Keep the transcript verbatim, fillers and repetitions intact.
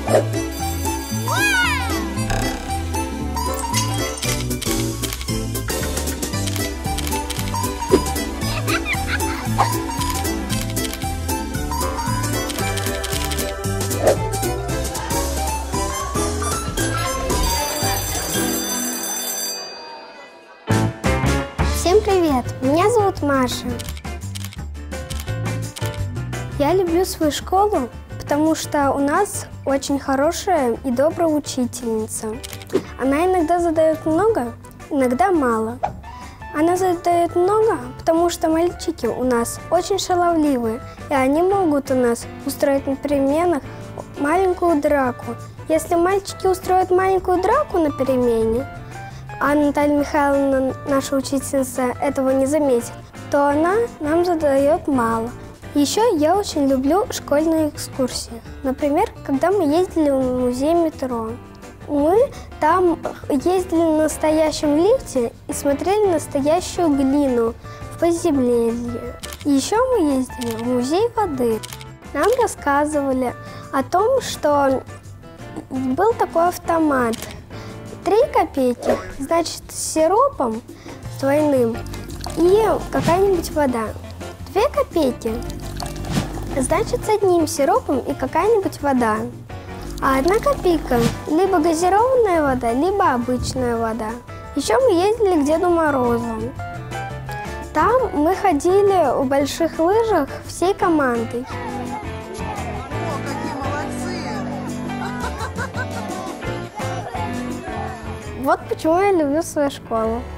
Всем привет! Меня зовут Маша. Я люблю свою школу, потому что у нас очень хорошая и добрая учительница. Она иногда задает много, иногда мало. Она задает много, потому что мальчики у нас очень шаловливые, и они могут у нас устроить на переменах маленькую драку. Если мальчики устроят маленькую драку на перемене, а Наталья Михайловна, наша учительница, этого не заметит, то она нам задает мало. Еще я очень люблю школьные экскурсии. Например, когда мы ездили в музей метро. Мы там ездили на настоящем лифте и смотрели настоящую глину в подземелье. Еще мы ездили в музей воды. Нам рассказывали о том, что был такой автомат. Три копейки, значит, с сиропом двойным и какая-нибудь вода. Две копейки, значит, с одним сиропом и какая-нибудь вода. А одна копейка – либо газированная вода, либо обычная вода. Еще мы ездили к Деду Морозу. Там мы ходили в больших лыжах всей командой. Вот почему я люблю свою школу.